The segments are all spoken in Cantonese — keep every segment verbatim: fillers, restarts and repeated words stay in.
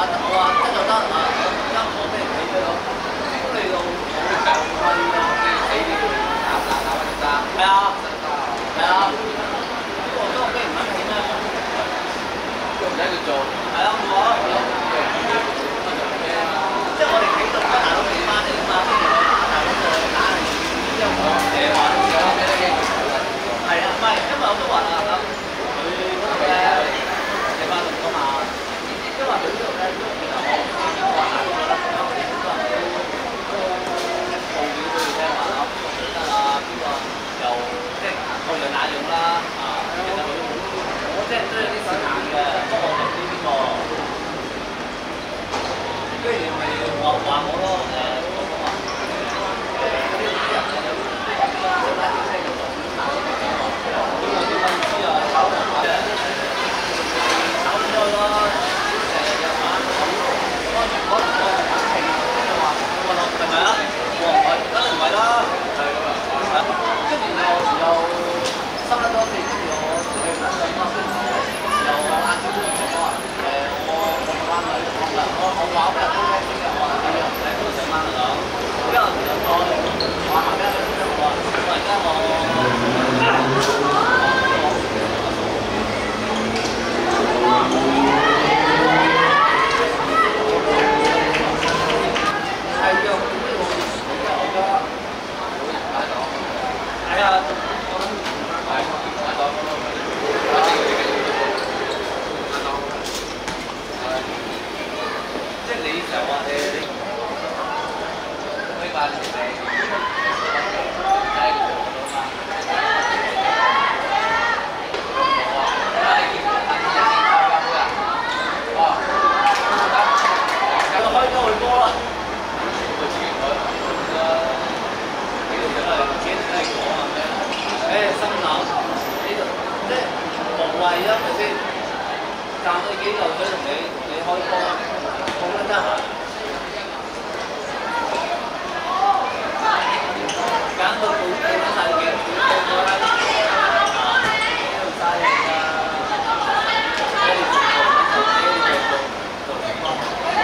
話我話得就得啊，而家我咩企喺度，咁你到好貴咯，你你打打打乜嘢打？係啊，係啊，我都我咩唔肯起咩？都唔使佢做。係啊，我即係我哋企到而家大佬企翻嚟啊嘛，跟住我大佬個打係之後我誒話有幾多機？係啊，唔係，因為我都話啦，咁佢嗰度咧企翻嚟㗎嘛，因為佢呢度咧其實我我話大佬覺得有啲好多人都都報料俾佢聽話啦，得啊，邊個又即係各樣那樣啦啊，其實佢我即係都有啲時間嘅，不過我就唔知邊個。跟住咪話話我咯，誒我講話誒嗰啲啲人啊有啲有拉啲車嘅喎，咁我點解唔知啊？炒黃牌嘅，炒唔開咯，成日日晚安全嗰個冷氣，跟住話我話係咪啊？我話唔係，梗係唔係啦，係咁啊，係啊，跟住又又收得多錢，跟住我出去揾兩蚊，跟住又晏少少同我話誒我我翻嚟講啦，我我話俾人聽聽先嘅，我話你又唔使嗰度上班啦，之後就我話下邊我話我而家我係嘅，係啊，我諗係買到嗰度，即係你成日話誒你可以買你哋睇佢做到嘛？我話你見到等陣先開翻會啊？哇！咁開咗去波啦，我自己開啦，幾度真係幾度真係講啊咩？誒心諗呢度即係無謂啊，係咪先？賺你幾嚿水同你你開波，冇乜得閒。揀到報報緊曬幾報報啦，啊，都嘥氣啦，你哋做做你哋做做做情況。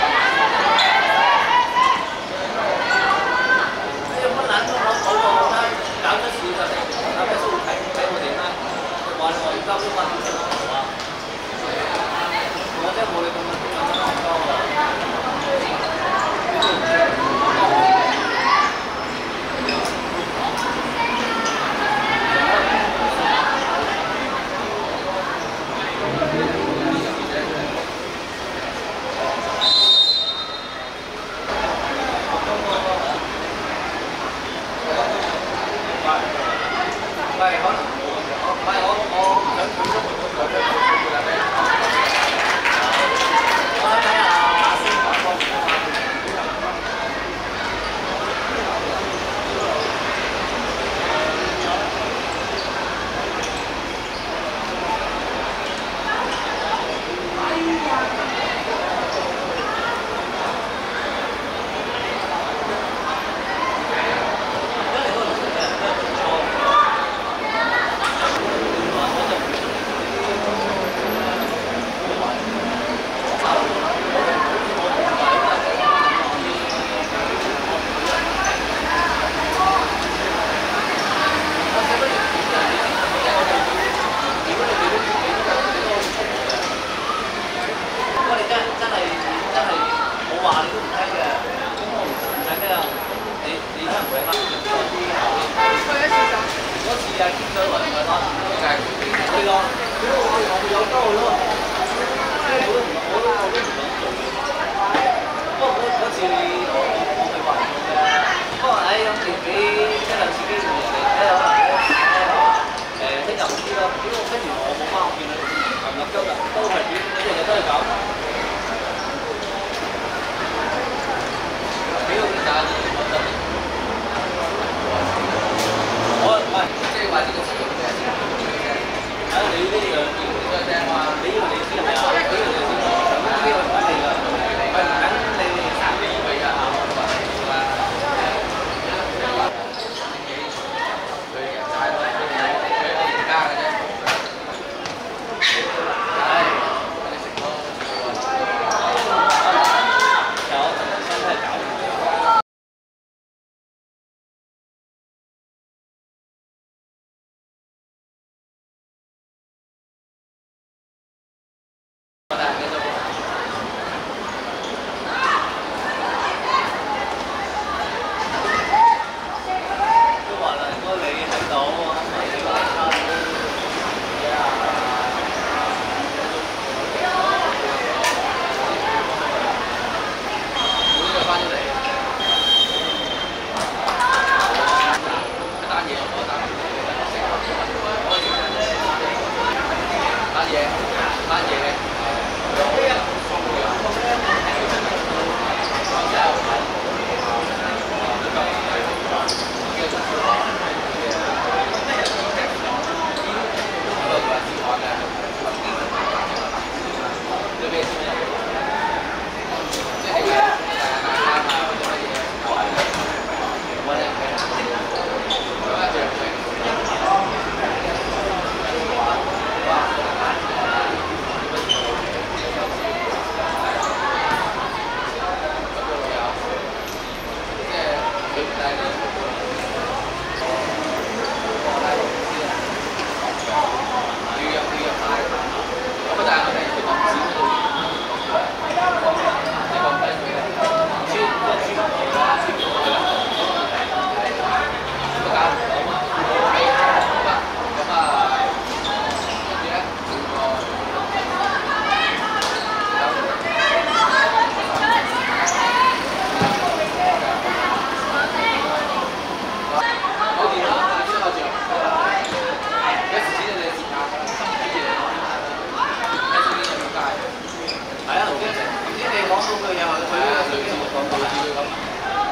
你有乜撚都攞好過啦，搞出事就嚟，搞咩都會睇睇我哋啦。話你話要交租翻點出頭啊？我真係冇你咁樣咁樣講多喎。唔係可能我唔係我我想佢都冇咁講，我睇下先講方面。我唔係，即係話呢個詞用嘅，睇下你呢樣嘢，你都係聽話，你呢個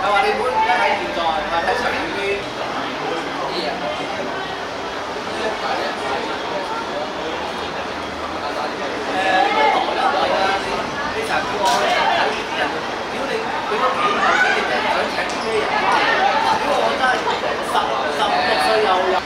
係話你本一睇現在，係睇長遠啲啲嘢。誒都來啦來啦！你你成日叫我睇啲人，屌你佢嗰幾嚿幾億人想請啲咩人？屌我真係十十六歲又入。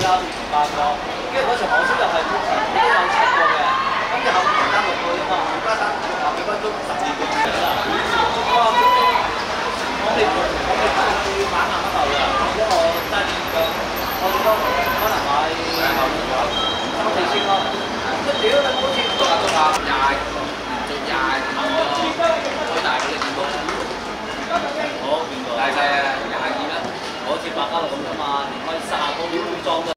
啦，八個，跟住嗰時我先又係目前都有七個嘅，跟住後面單六個啫嘛，而家單後面分都十二個啦。哇！咁你我哋我哋可能要買萬蚊頭嘅，如果我單二個，我最多可能買三四千咯。咁屌你好似都係都話廿連續廿五個最大嗰啲見到，我見過大細啊廿二啦，我好似百家樂咁啫嘛，連開卅個都裝。